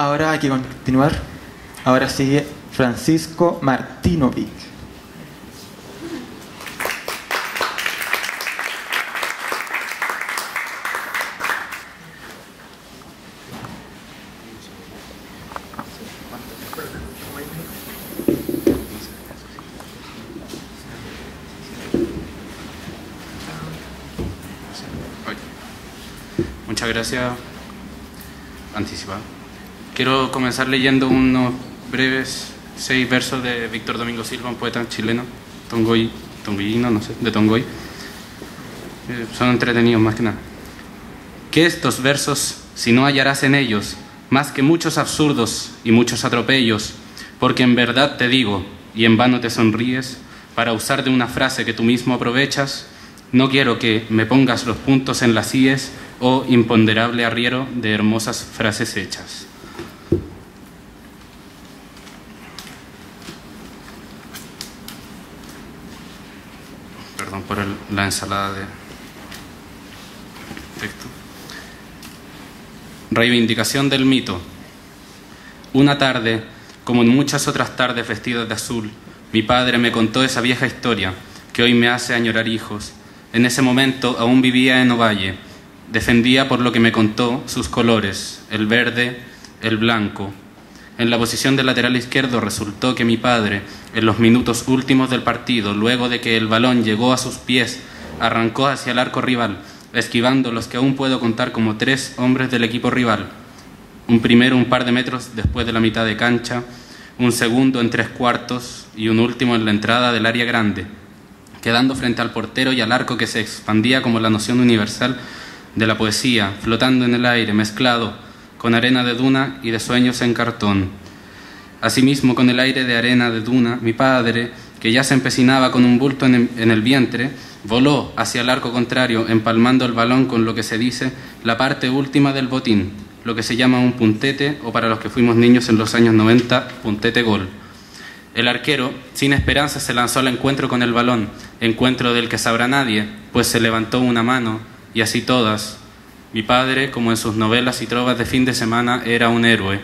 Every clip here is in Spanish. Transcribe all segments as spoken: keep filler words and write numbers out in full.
Ahora hay que continuar. Ahora sigue Francisco Martinovic. Muchas gracias. Anticipado. Quiero comenzar leyendo unos breves seis versos de Víctor Domingo Silva, un poeta chileno, tongoy, tongoyino, no sé, de Tongoy. Eh, son entretenidos más que nada. Que estos versos, si no hallarás en ellos más que muchos absurdos y muchos atropellos, porque en verdad te digo, y en vano te sonríes, para usar de una frase que tú mismo aprovechas, no quiero que me pongas los puntos en las íes, oh imponderable arriero de hermosas frases hechas. Perdón por el, la ensalada de texto. Reivindicación del mito. Una tarde, como en muchas otras tardes vestidas de azul, mi padre me contó esa vieja historia que hoy me hace añorar hijos. En ese momento aún vivía en Ovalle. Defendía por lo que me contó sus colores, el verde, el blanco. En la posición del lateral izquierdo resultó que mi padre, en los minutos últimos del partido, luego de que el balón llegó a sus pies, arrancó hacia el arco rival, esquivando los que aún puedo contar como tres hombres del equipo rival. Un primero un par de metros después de la mitad de cancha, un segundo en tres cuartos y un último en la entrada del área grande, quedando frente al portero y al arco que se expandía como la noción universal de la poesía, flotando en el aire, mezclado con arena de duna y de sueños en cartón. Asimismo, con el aire de arena de duna, mi padre, que ya se empecinaba con un bulto en el, en el vientre, voló hacia el arco contrario, empalmando el balón con lo que se dice la parte última del botín, lo que se llama un puntete, o para los que fuimos niños en los años noventa, puntete gol. El arquero, sin esperanza, se lanzó al encuentro con el balón, encuentro del que sabrá nadie, pues se levantó una mano, y así todas. Mi padre, como en sus novelas y trovas de fin de semana, era un héroe.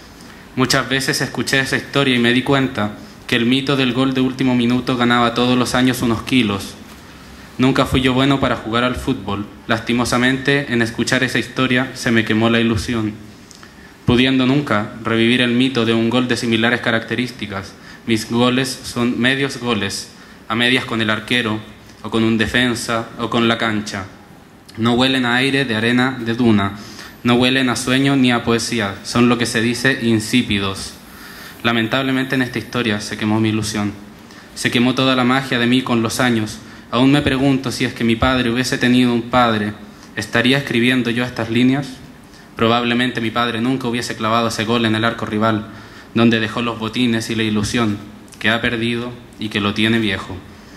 Muchas veces escuché esa historia y me di cuenta que el mito del gol de último minuto ganaba todos los años unos kilos. Nunca fui yo bueno para jugar al fútbol. Lastimosamente, en escuchar esa historia se me quemó la ilusión. Pudiendo nunca revivir el mito de un gol de similares características, mis goles son medios goles, a medias con el arquero, o con un defensa, o con la cancha. No huelen a aire de arena de duna, no huelen a sueño ni a poesía, son lo que se dice insípidos. Lamentablemente en esta historia se quemó mi ilusión, se quemó toda la magia de mí con los años. Aún me pregunto si es que mi padre hubiese tenido un padre, ¿estaría escribiendo yo estas líneas? Probablemente mi padre nunca hubiese clavado ese gol en el arco rival, donde dejó los botines y la ilusión, que ha perdido y que lo tiene viejo.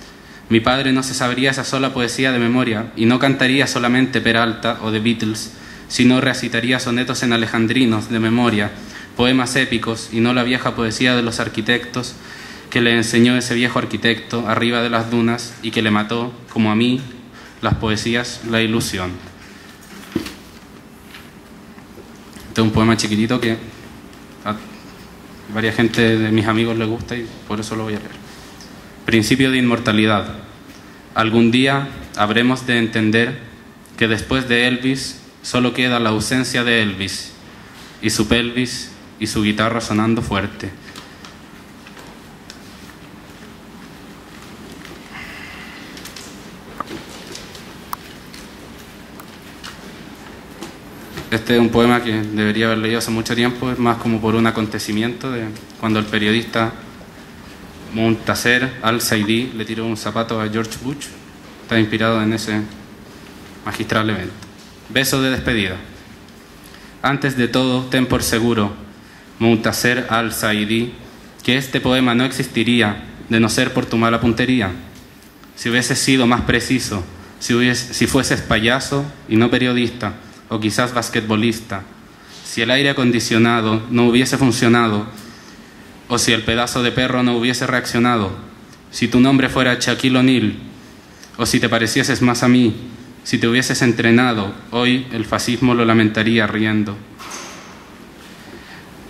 Mi padre no se sabría esa sola poesía de memoria y no cantaría solamente Peralta o The Beatles, sino recitaría sonetos en alejandrinos de memoria, poemas épicos y no la vieja poesía de los arquitectos que le enseñó ese viejo arquitecto arriba de las dunas y que le mató, como a mí, las poesías, la ilusión. Este es un poema chiquitito que a varias gente de mis amigos les gusta y por eso lo voy a leer. Principio de inmortalidad. Algún día habremos de entender que después de Elvis solo queda la ausencia de Elvis y su pelvis y su guitarra sonando fuerte. Este es un poema que debería haber leído hace mucho tiempo, es más como por un acontecimiento de cuando el periodista Muntasser al-Saidi le tiró un zapato a George Bush. Está inspirado en ese magistral evento. Beso de despedida. Antes de todo, ten por seguro, Muntasser al-Saidi, que este poema no existiría de no ser por tu mala puntería. Si hubieses sido más preciso, si, hubies, si fueses payaso y no periodista, o quizás basquetbolista, si el aire acondicionado no hubiese funcionado, o si el pedazo de perro no hubiese reaccionado, si tu nombre fuera Shaquille O'Neal, o si te parecieses más a mí, si te hubieses entrenado, hoy el fascismo lo lamentaría riendo.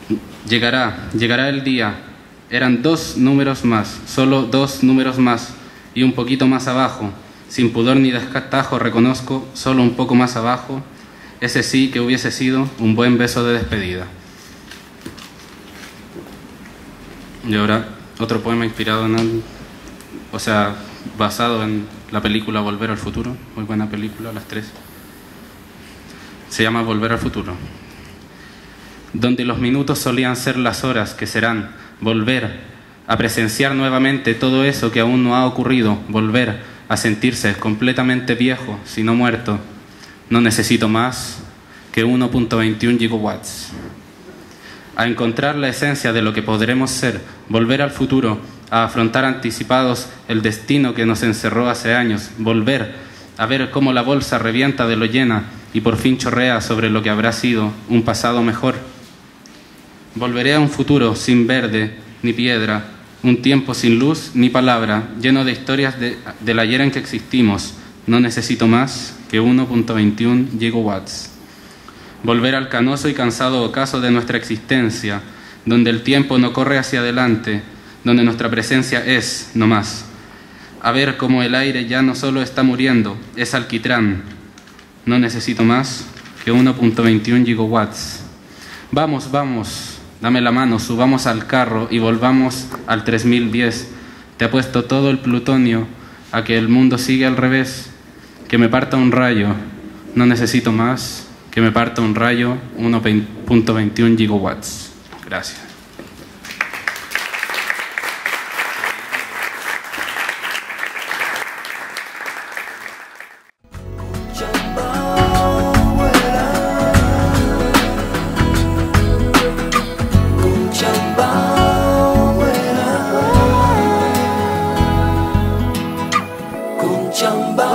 Llegará, llegará el día. Eran dos números más, solo dos números más, y un poquito más abajo, sin pudor ni descatajo reconozco, solo un poco más abajo, ese sí que hubiese sido un buen beso de despedida. Y ahora otro poema inspirado en el, o sea, basado en la película Volver al Futuro, muy buena película, las tres. Se llama Volver al Futuro. Donde los minutos solían ser las horas que serán, volver a presenciar nuevamente todo eso que aún no ha ocurrido, volver a sentirse completamente viejo, si no muerto. No necesito más que uno punto veintiuno gigawatts. A encontrar la esencia de lo que podremos ser, volver al futuro, a afrontar anticipados el destino que nos encerró hace años, volver a ver cómo la bolsa revienta de lo llena y por fin chorrea sobre lo que habrá sido un pasado mejor. Volveré a un futuro sin verde ni piedra, un tiempo sin luz ni palabra, lleno de historias de, del ayer en que existimos. No necesito más que uno punto veintiuno gigawatts. Volver al canoso y cansado ocaso de nuestra existencia, donde el tiempo no corre hacia adelante, donde nuestra presencia es, no más. A ver cómo el aire ya no solo está muriendo, es alquitrán. No necesito más que uno punto veintiuno gigawatts. Vamos, vamos, dame la mano, subamos al carro y volvamos al tres mil diez. Te apuesto todo el plutonio a que el mundo sigue al revés, que me parta un rayo. No necesito más que me parta un rayo, uno punto veintiuno gigawatts. Gracias. Chamba